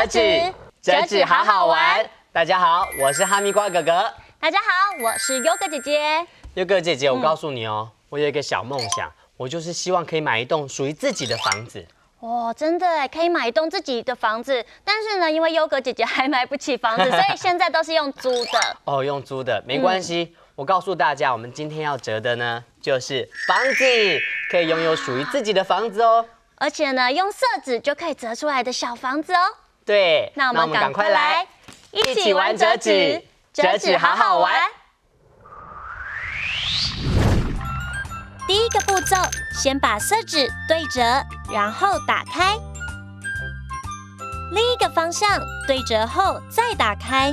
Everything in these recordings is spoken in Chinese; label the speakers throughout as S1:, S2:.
S1: 纸，折纸好好玩。大家好，我是哈密瓜哥哥。
S2: 大家好，我是优哥姐姐。
S1: 优哥姐姐，我告诉你哦，我有一个小梦想，我就是希望可以买一栋属于自己的房子。
S2: 哦，真的哎，可以买一栋自己的房子，但是呢，因为优格姐姐还买不起房子，所以现在都是用租的。
S1: 哦，用租的没关系。我告诉大家，我们今天要折的呢，就是房子，可以拥有属于自己的房子哦。
S2: 而且呢，用色纸就可以折出来的小房子哦。
S1: 对，
S2: 那我们赶快来一起玩折纸，折纸好好玩。第一个步骤，先把色纸对折，然后打开。另一个方向对折后再打开。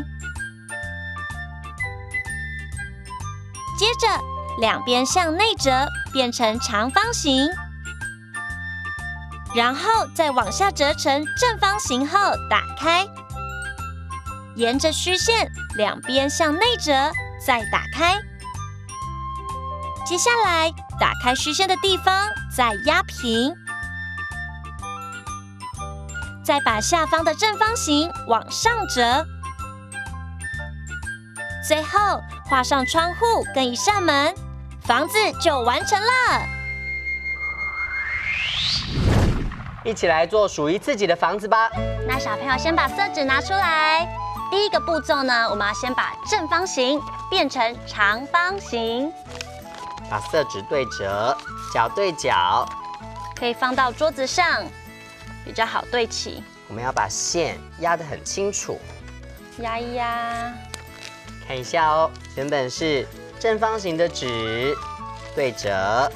S2: 接着，两边向内折，变成长方形。然后再往下折成正方形后打开。沿着虚线，两边向内折，再打开。接下来，打开虚线的地方再压平，再把下方的正方形往上折，最后画上窗户跟一扇门，房子就完成了。
S1: 一起来做属于自己的房子吧。
S2: 那小朋友先把色纸拿出来。第一个步骤呢，我们要先把正方形变成长方形。
S1: 把色纸对折，角对角，
S2: 可以放到桌子上，比较好对齐。
S1: 我们要把线压得很清楚，
S2: 压一压。
S1: 看一下哦，原本是正方形的纸，对折，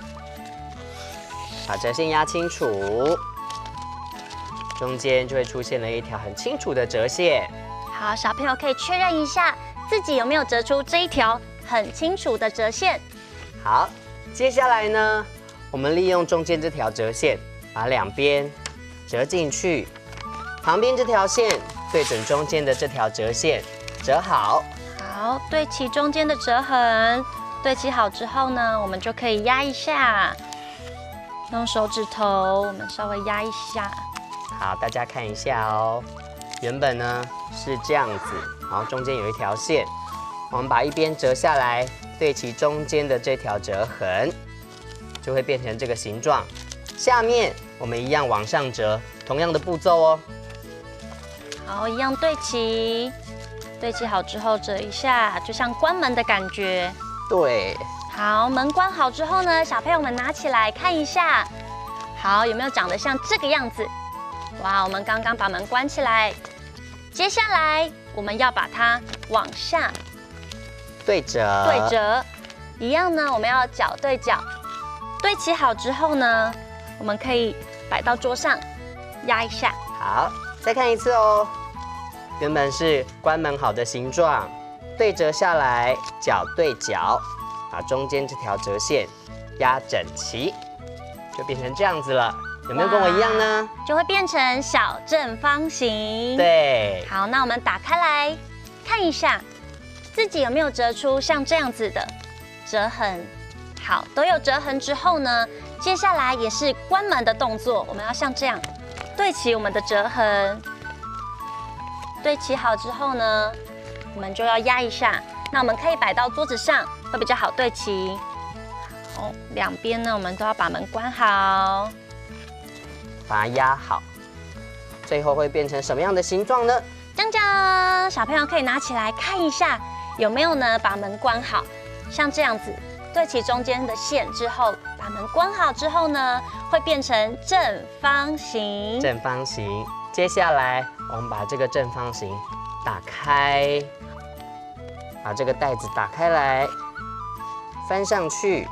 S1: 把折线压清楚，中间就会出现了一条很清楚的折线。
S2: 好，小朋友可以确认一下自己有没有折出这一条很清楚的折线。
S1: 好，接下来呢，我们利用中间这条折线，把两边折进去，旁边这条线对准中间的这条折线，折好。
S2: 好，对齐中间的折痕，对齐好之后呢，我们就可以压一下，用手指头我们稍微压一下。
S1: 好，大家看一下哦，原本呢是这样子，然后中间有一条线，我们把一边折下来，对齐中间的这条折痕，就会变成这个形状。下面我们一样往上折，同样的步骤哦。
S2: 好，一样对齐，对齐好之后折一下，就像关门的感觉。
S1: 对。
S2: 好，门关好之后呢，小朋友们拿起来看一下，好，有没有长得像这个样子？哇，我们刚刚把门关起来，接下来我们要把它往下
S1: 对折，
S2: 对折，一样呢，我们要角对角，对齐好之后呢，我们可以摆到桌上，压一下。
S1: 好，再看一次哦。原本是关门好的形状，对折下来，角对角，把中间这条折线压整齐，就变成这样子了。有没有跟我一样呢？
S2: 就会变成小正方形。
S1: 对。
S2: 好，那我们打开来看一下。自己有没有折出像这样子的折痕？好，都有折痕之后呢，接下来也是关门的动作，我们要像这样对齐我们的折痕。对齐好之后呢，我们就要压一下。那我们可以摆到桌子上，会比较好对齐。好，两边呢，我们都要把门关好，
S1: 把它压好。最后会变成什么样的形状呢？
S2: 锵锵，小朋友可以拿起来看一下。有没有呢？把门关好，像这样子对齐中间的线之后，把门关好之后呢，会变成正方形。
S1: 正方形。接下来我们把这个正方形打开，把这个袋子打开来，翻上去。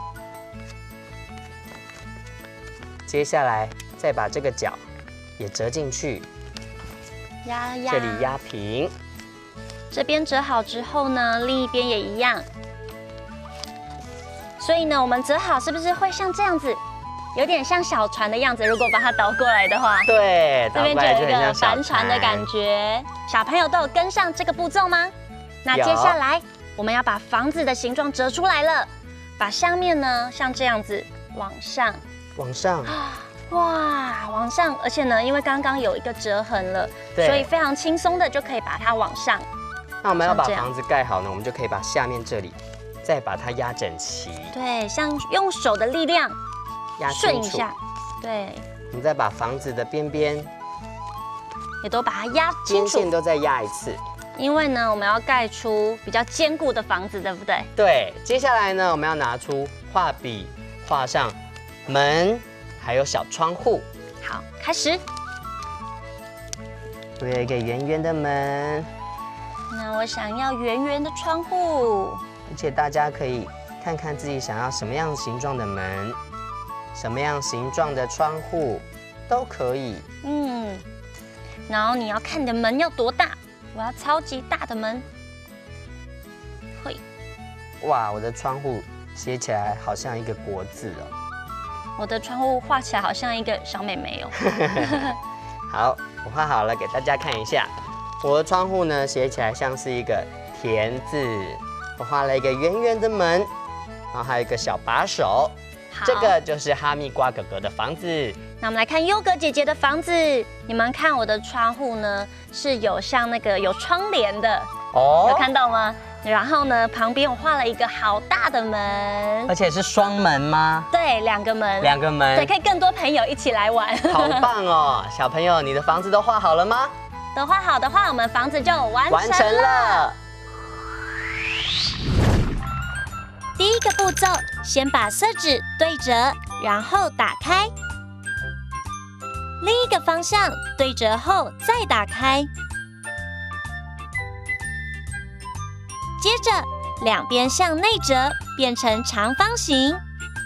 S1: 接下来再把这个角也折进去，
S2: 压压，
S1: 这里压平。
S2: 这边折好之后呢，另一边也一样。所以呢，我们折好是不是会像这样子，有点像小船的样子？如果把它倒过来的话，
S1: 对，
S2: 这边就有一个帆船的感觉。小朋友都有跟上这个步骤吗？那接下来我们要把房子的形状折出来了，把下面呢像这样子往上，
S1: 往上，
S2: 哇，往上，而且呢，因为刚刚有一个折痕了，
S1: 对
S2: 所以非常轻松的就可以把它往上。
S1: 那我们要把
S2: 像这样
S1: 房子盖好呢，我们就可以把下面这里再把它压整齐，
S2: 对，像用手的力量
S1: 压清楚。
S2: 顺一下，对，
S1: 我们再把房子的边边、
S2: 也都把它压清
S1: 边线
S2: 楚。
S1: 都再压一次。
S2: 因为呢，我们要盖出比较坚固的房子，对不对？
S1: 对，接下来呢，我们要拿出画笔，画上门，还有小窗户。
S2: 好，开始。
S1: 我有一个圆圆的门，
S2: 那我想要圆圆的窗户。
S1: 而且大家可以看看自己想要什么样形状的门，什么样形状的窗户都可以。
S2: 嗯，然后你要看你的门要多大，我要超级大的门。会，
S1: 哇，我的窗户写起来好像一个国字哦。
S2: 我的窗户画起来好像一个小妹妹哦。
S1: 好，我画好了，给大家看一下。我的窗户呢，写起来像是一个田字。我画了一个圆圆的门，然后还有一个小把手。
S2: 好
S1: 这个就是哈密瓜哥哥的房子。
S2: 那我们来看优格姐姐的房子。你们看我的窗户呢，是有像那个有窗帘的，有看到吗？然后呢，旁边我画了一个好大的门，
S1: 而且是双门吗？
S2: 对，两个门，
S1: 两个门，
S2: 对，可以更多朋友一起来玩。
S1: 好棒哦！小朋友，你的房子都画好了吗？
S2: 都画好的话，我们房子就完
S1: 完成
S2: 成了。
S1: 了。
S2: 第一个步骤，先把色纸对折，然后打开。另一个方向对折后再打开。接着，两边向内折，变成长方形。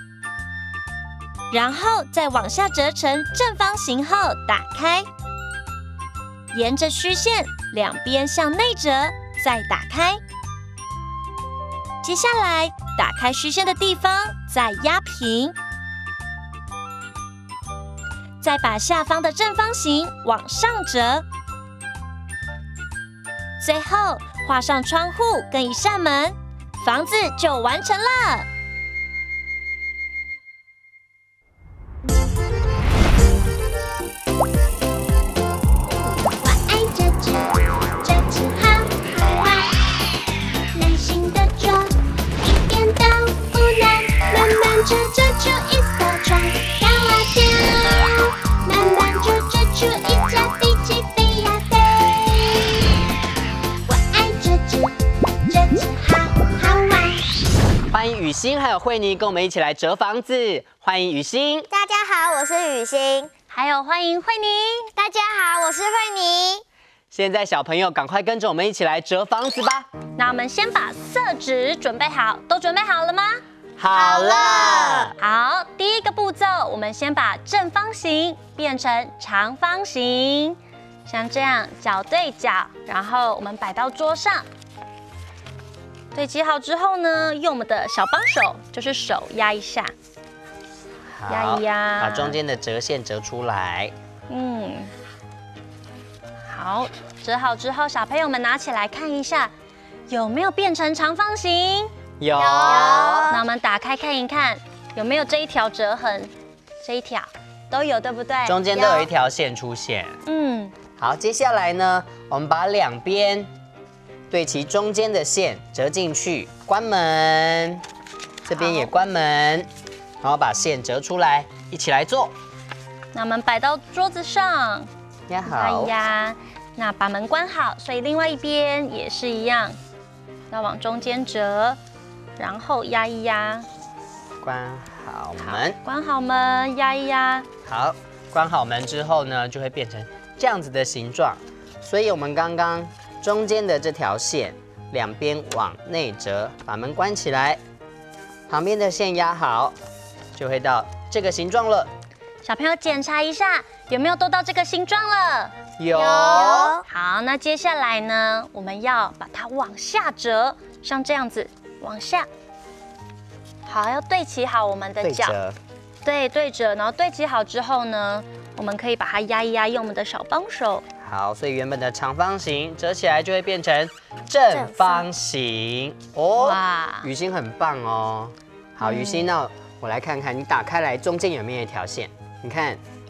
S2: 然后再往下折成正方形后打开。沿着虚线，两边向内折，再打开。接下来，打开虚线的地方再压平，再把下方的正方形往上折，最后画上窗户跟一扇门，房子就完成了。
S3: 我爱这只，这只好好玩，耐心的做，一点都不难，慢慢做做出一艘船，跳啊跳，慢慢做做出一架飞机飞呀飞。我爱这只，这只好好玩。
S1: 欢迎雨欣还有慧妮跟我们一起来折房子。欢迎雨欣。
S3: 大家好，我是雨欣。
S2: 还有欢迎慧妮。
S3: 大家好，我是慧妮。
S1: 现在小朋友赶快跟着我们一起来折房子吧。
S2: 那我们先把色纸准备好，都准备好了吗？
S1: 好了，
S2: 好，第一个步骤，我们先把正方形变成长方形，像这样角对角，然后我们摆到桌上。对齐好之后呢，用我们的小帮手，就是手压一下，压
S1: 好
S2: 一压，
S1: 把中间的折线折出来。
S2: 好，折好之后，小朋友们拿起来看一下，有没有变成长方形？
S1: 有。
S2: 那我们打开看一看，有没有这一条折痕？这一条都有，对不对？
S1: 中间都有一条线出现。好，接下来呢，我们把两边对齐中间的线折进去，关门，这边也关门，然后把线折出来，一起来做。
S2: 那我们摆到桌子上，
S1: 压好。
S2: 压。那把门关好，所以另外一边也是一样，要往中间折，然后压一压。
S1: 关好门。
S2: 关好门，压一压。
S1: 好，关好门之后呢，就会变成这样子的形状。所以我们刚刚中间的这条线，两边往内折，把门关起来，旁边的线压好，就会到这个形状了。
S2: 小朋友检查一下，有没有都到这个形状了？
S1: 有。
S2: 好，那接下来呢，我们要把它往下折，像这样子往下。好，要对齐好我们的角。
S1: 对折。
S2: 对，对折，然后对齐好之后呢，我们可以把它压一压，用我们的小帮手。
S1: 好，所以原本的长方形折起来就会变成正方形哦。
S2: 哇，
S1: 雨欣很棒哦。好，雨欣，那我来看看你打开来中间有没有一条线？你看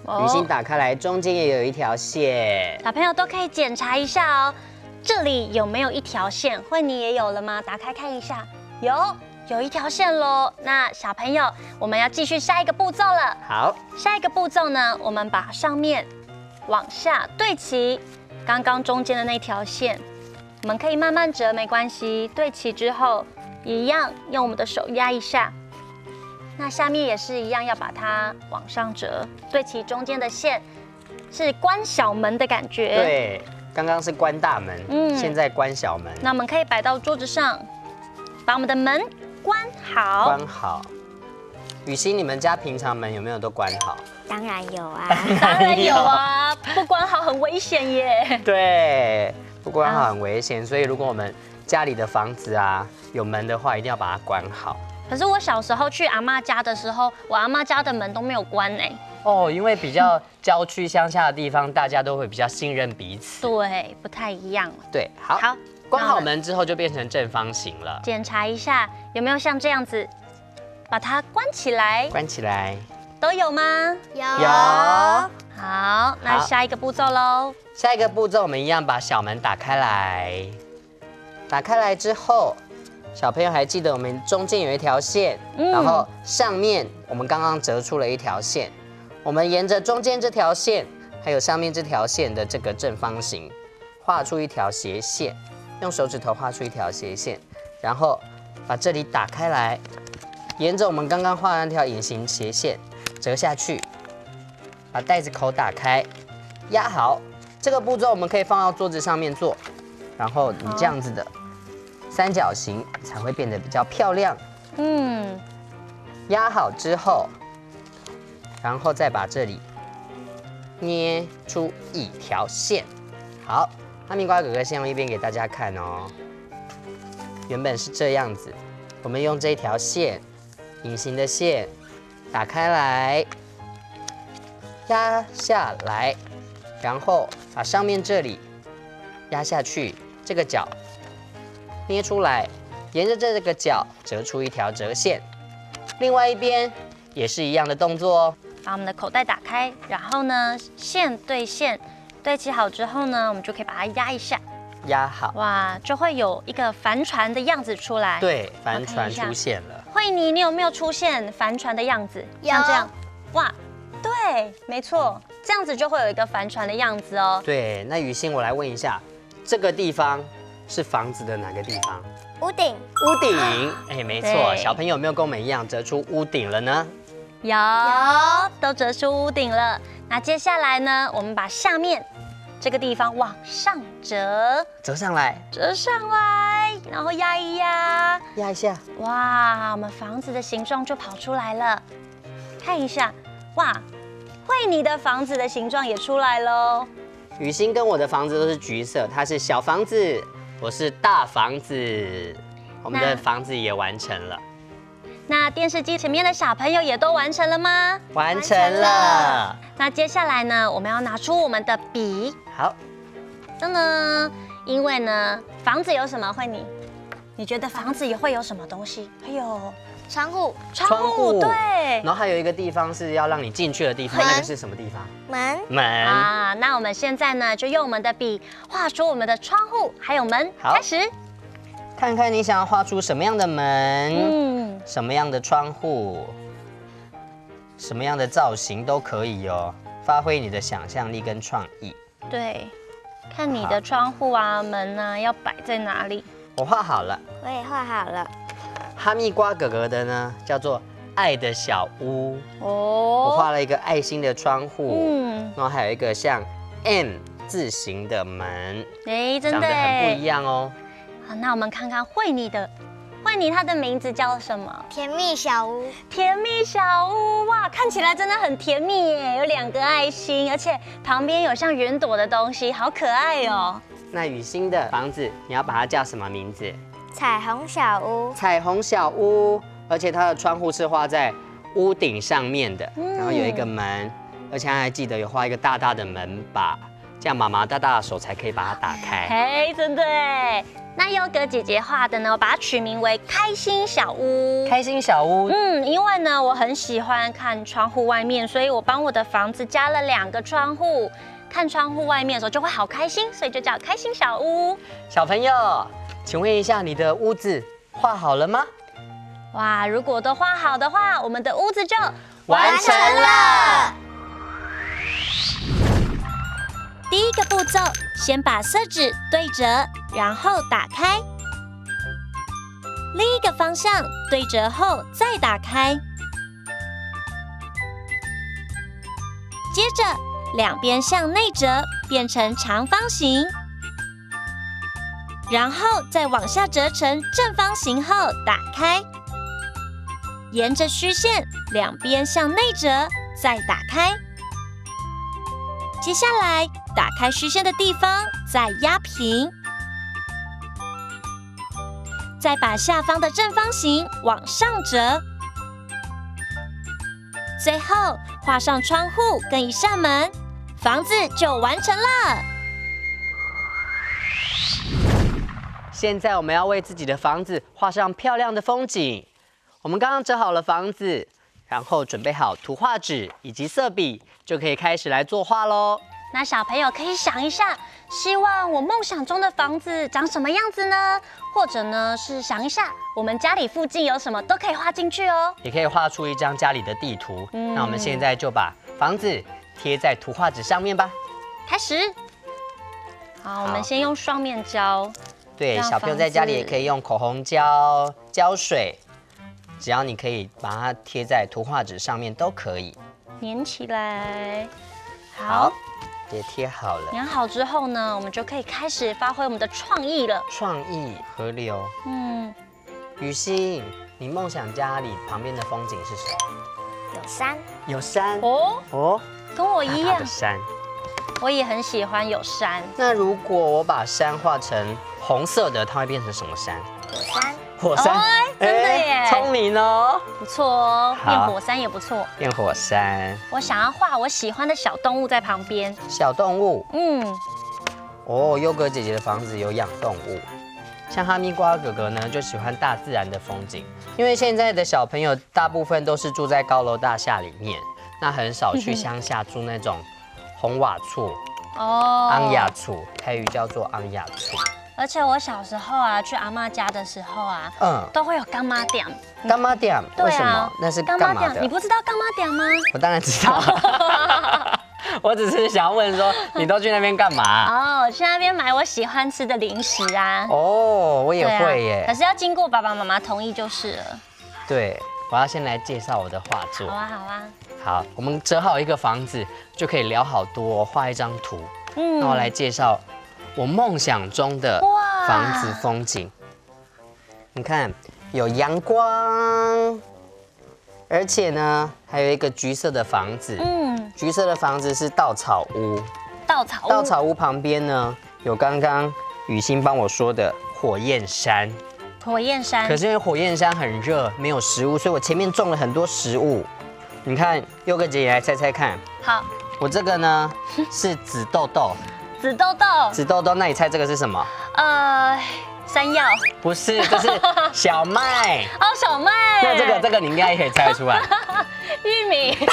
S1: 雨欣打开来，中间也有一条线。
S2: 小朋友都可以检查一下哦，这里有没有一条线？慧妮也有了吗？打开看一下，有一条线喽。那小朋友，我们要继续下一个步骤了。
S1: 好，
S2: 下一个步骤呢，我们把上面往下对齐，刚刚中间的那条线，我们可以慢慢折，没关系。对齐之后，一样用我们的手压一下。那下面也是一样，要把它往上折，对齐中间的线，是关小门的感觉。
S1: 对，刚刚是关大门，现在关小门。
S2: 那我们可以摆到桌子上，把我们的门关好。
S1: 关好。雨欣，你们家平常门有没有都关好？
S3: 当然有啊。
S2: 当然有啊，不关好很危险耶。
S1: 对，不关好很危险，所以如果我们家里的房子啊有门的话，一定要把它关好。
S2: 可是我小时候去阿嬷家的时候，我阿嬷家的门都没有关哎。
S1: 哦，因为比较郊区乡下的地方，大家都会比较信任彼此。
S2: 对，不太一样。
S1: 对，好，
S2: 好，
S1: 关好门之后就变成正方形了。
S2: 检查一下有没有像这样子，把它关起来。
S1: 关起来。
S2: 都有吗？
S3: 有。
S2: 好，那下一个步骤喽。
S1: 下一个步骤，我们一样把小门打开来。打开来之后，小朋友还记得我们中间有一条线，然后上面我们刚刚折出了一条线。我们沿着中间这条线，还有上面这条线的这个正方形，画出一条斜线，用手指头画出一条斜线，然后把这里打开来，沿着我们刚刚画的那条隐形斜线折下去，把袋子口打开，压好。这个步骤我们可以放到桌子上面做，然后你这样子的三角形才会变得比较漂亮。压好之后，然后再把这里捏出一条线。好，哈密瓜哥哥先用一边给大家看哦。原本是这样子，我们用这条线，隐形的线，打开来，压下来，然后把上面这里压下去，这个角捏出来，沿着这个角折出一条折线。另外一边也是一样的动作哦。
S2: 把我们的口袋打开，然后呢，线对线对齐好之后呢，我们就可以把它压一下。
S1: 压好，
S2: 哇，就会有一个帆船的样子出来。
S1: 对，帆船出现了。
S2: 慧妮，你有没有出现帆船的样子？
S3: 有
S2: 像这样，哇，对，没错，这样子就会有一个帆船的样子哦。
S1: 对，那雨欣，我来问一下，这个地方是房子的哪个地方？
S3: 屋顶。
S1: 屋顶。哎，没错，
S2: 对
S1: 小朋友有没有跟我们一样折出屋顶了呢？
S2: 有，都折出屋顶了。那接下来呢，我们把下面这个地方往上折，
S1: 折上来，
S2: 折上来，然后压一压，
S1: 压一下。
S2: 哇，我们房子的形状就跑出来了。看一下，哇，慧妮的房子的形状也出来喽。
S1: 雨欣跟我的房子都是橘色，它是小房子，我是大房子，我们的房子也完成了。
S2: 那电视机前面的小朋友也都完成了吗？
S1: 完成了。
S2: 那接下来呢，我们要拿出我们的笔。
S1: 好，
S2: 噔噔，因为呢，房子有什么？慧妮，你觉得房子也会有什么东西？还有
S3: 窗户。
S1: 窗户
S2: 对。
S1: 然后还有一个地方是要让你进去的地方，那个是什么地方？
S3: 门。
S1: 门。
S2: 啊，那我们现在呢，就用我们的笔画出我们的窗户还有门。
S1: 好，
S2: 开始。
S1: 看看你想要画出什么样的门，什么样的窗户，什么样的造型都可以哦，发挥你的想象力跟创意。
S2: 对，看你的窗户啊、门啊要摆在哪里。
S1: 我画好了，
S3: 我也画好了。
S1: 哈密瓜哥哥的呢叫做爱的小屋，
S2: 哦，
S1: 我画了一个爱心的窗户，然后还有一个像 M 字形的门，
S2: 哎，真的
S1: 长得很不一样哦。
S2: 好，那我们看看慧妮的，慧妮她的名字叫什么？
S3: 甜蜜小屋。
S2: 甜蜜小屋，哇，看起来真的很甜蜜耶，有2个爱心，而且旁边有像云朵的东西，好可爱哦。
S1: 那雨欣的房子，你要把它叫什么名字？
S3: 彩虹小屋。
S1: 彩虹小屋，而且它的窗户是画在屋顶上面的，然后有一个门，而且还记得有画一个大大的门把，这这样妈妈大大的手才可以把它打开。
S2: 嘿，真的哎。那优格姐姐画的呢，我把它取名为开心小屋。
S1: 开心小屋，
S2: 因为呢，我很喜欢看窗户外面，所以我帮我的房子加了2个窗户，看窗户外面的时候就会好开心，所以就叫开心小屋。
S1: 小朋友，请问一下，你的屋子画好了吗？
S2: 哇，如果都画好的话，我们的屋子就
S1: 完成了。
S3: 第一个步骤，先把色纸对折，然后打开。另一个方向对折后再打开。接着两边向内折，变成长方形。然后再往下折成正方形后打开。沿着虚线两边向内折，再打开。接下来打开虚线的地方再压平，再把下方的正方形往上折，最后画上窗户跟一扇门，房子就完成了。
S1: 现在我们要为自己的房子画上漂亮的风景。我们刚刚折好了房子，然后准备好图画纸以及色笔，就可以开始来作画喽。
S2: 那小朋友可以想一下，希望我梦想中的房子长什么样子呢？或者呢是想一下，我们家里附近有什么都可以画进去哦。
S1: 也可以画出一张家里的地图。那我们现在就把房子贴在图画纸上面吧。
S2: 开始。好，我们先用双面胶。
S1: 对，小朋友在家里也可以用口红胶、胶水，只要你可以把它贴在图画纸上面都可以。
S2: 粘起来。
S1: 好。也贴好了。
S2: 粘好之后呢，我们就可以开始发挥我们的创意了。
S1: 创意河流。雨欣，你梦想家里旁边的风景是什么？
S3: 有山。
S1: 有山。
S2: 哦，跟我一样。
S1: 的山。我
S2: 也很喜欢有山。
S1: 那如果我把山画成红色的，它会变成什么山？
S3: 火山。
S1: 火山。
S2: 真的耶，
S1: 聪明哦。
S2: 不错哦，变火山也不错。
S1: 变火山。
S2: 我想要画我喜欢的小动物在旁边。
S1: 小动物。哦，优格姐姐的房子有养动物，像哈密瓜哥哥呢就喜欢大自然的风景，因为现在的小朋友大部分都是住在高楼大厦里面，那很少去乡下住那种红瓦厝。昂雅厝，台语叫做昂雅厝。
S2: 而且我小时候啊，去阿嬷家的时候啊，都会有干妈店。
S1: 干妈店？为什么？那是干嘛的？
S2: 你不知道干妈店吗？
S1: 我当然知道。我只是想要问说，你都去那边干嘛？
S2: 我去那边买我喜欢吃的零食啊。
S1: 我也会耶。
S2: 可是要经过爸爸妈妈同意就是了。
S1: 对，我要先来介绍我的画作。
S2: 好啊。
S1: 好，我们折好一个房子就可以聊好多，画一张图。那我来介绍我梦想中的房子风景。你看，有阳光，而且呢，还有一个橘色的房子。橘色的房子是稻草屋。稻草屋旁边呢，有刚刚雨欣帮我说的火焰山。可是因为火焰山很热，没有食物，所以我前面种了很多食物。你看，优格姐姐来猜猜看。
S2: 好。我
S1: 这个呢是紫豆豆。紫豆豆，那你猜这个是什么？
S2: 山药。
S1: 不是，这是小麦。
S2: 小麦。
S1: 那这个你应该也可以猜出来。
S2: 玉米。
S1: 对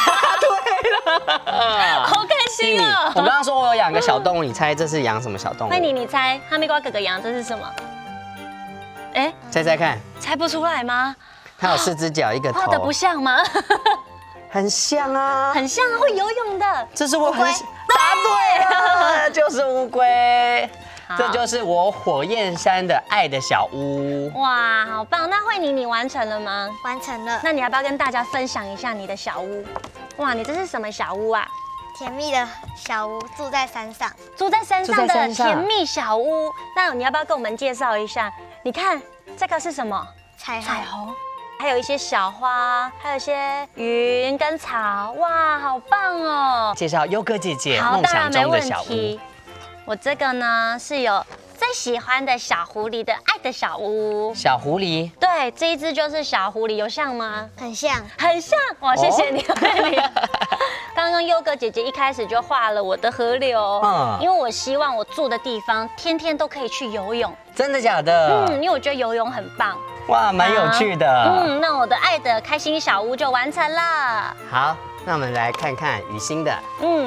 S1: 了。
S2: 好开心哦！
S1: 我刚刚说我有养个小动物，你猜这是养什么小动物？
S2: 慧妮，你猜哈密瓜哥哥养这是什么？
S1: 猜猜看。
S2: 猜不出来吗？
S1: 它有4只脚1个头。
S2: 画的不像吗？
S1: 很像啊，
S2: 会游泳的。
S1: 这是我很答对了，就是乌龟。这就是我火焰山的爱的小屋。
S2: 哇，好棒！那慧妮，你完成了吗？
S3: 完成了。
S2: 那你要不要跟大家分享一下你的小屋？哇，你这是什么小屋啊？
S3: 甜蜜的小屋，住在山上。
S2: 住在山上的甜蜜小屋。那你要不要跟我们介绍一下？你看这个是什么？彩虹。还有一些小花，还有一些云跟草，哇，好棒哦！
S1: 介绍优格姐姐梦想中的小屋。
S2: 我这个呢是有最喜欢的小狐狸的爱的小屋。
S1: 小狐狸？
S2: 对，这一只就是小狐狸，有像吗？
S3: 很像。
S2: 哇，谢谢你， 刚刚优格姐姐一开始就画了我的河流，因为我希望我住的地方天天都可以去游泳。
S1: 真的假的？
S2: 因为我觉得游泳很棒。
S1: 哇，蛮有趣的。
S2: 那我的爱的开心小屋就完成了。
S1: 好，那我们来看看雨欣的。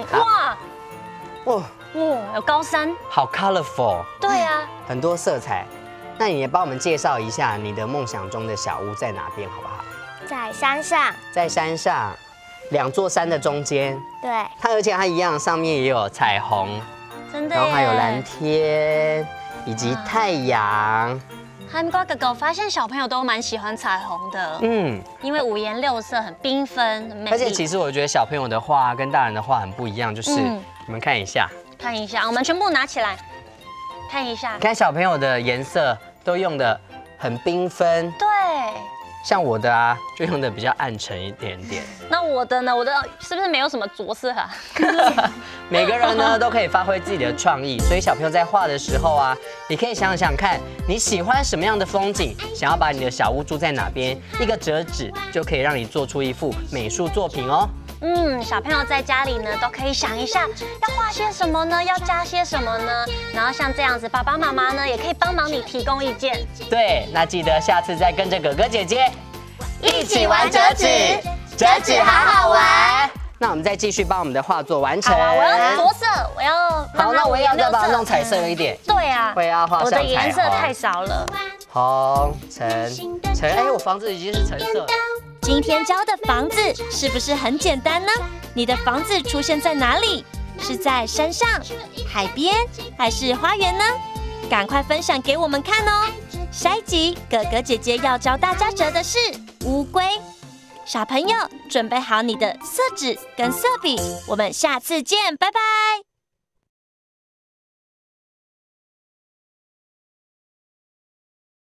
S2: 哇，有高山，
S1: 好 colorful。
S2: 对啊，
S1: 很多色彩。那你也帮我们介绍一下你的梦想中的小屋在哪边，好不好？
S3: 在山上。
S1: 在山上，2座山的中间。
S3: 对。
S1: 而且它一样，上面也有彩虹，
S2: 真的。
S1: 然后还有蓝天以及太阳。
S2: 韩国哥哥发现小朋友都蛮喜欢彩虹的，因为五颜六色，很缤纷，很美丽。
S1: 而且其实我觉得小朋友的画跟大人的画很不一样，就是你们看一下，
S2: 我们全部拿起来看一下。
S1: 看小朋友的颜色都用的很缤纷，
S2: 对。
S1: 像我的啊，就用的比较暗沉一点点。
S2: 那我的呢？我的是不是没有什么着色啊？
S1: 每个人呢都可以发挥自己的创意，所以小朋友在画的时候啊，你可以想想看，你喜欢什么样的风景，想要把你的小屋住在哪边，一个折纸就可以让你做出一幅美术作品哦。
S2: 小朋友在家里呢都可以想一下，要画些什么呢？要加些什么呢？然后像这样子，爸爸妈妈呢也可以帮忙你提供意见。
S1: 对，那记得下次再跟着哥哥姐姐
S3: 一起玩折纸，折纸好好玩。
S1: 那我们再继续帮我们的画作完成。
S2: 好啊，我要着色，我要
S1: 好，那我也要再把它弄彩色一点。
S2: 对啊，
S1: 我也要画上彩虹。
S2: 我的颜色太少了。
S1: 红、橙，哎，我房子已经是橙色了。
S4: 今天教的房子是不是很简单呢？你的房子出现在哪里？是在山上、海边，还是花园呢？赶快分享给我们看哦！下一集哥哥姐姐要教大家折的是乌龟。小朋友准备好你的色纸跟色笔，我们下次见，拜拜。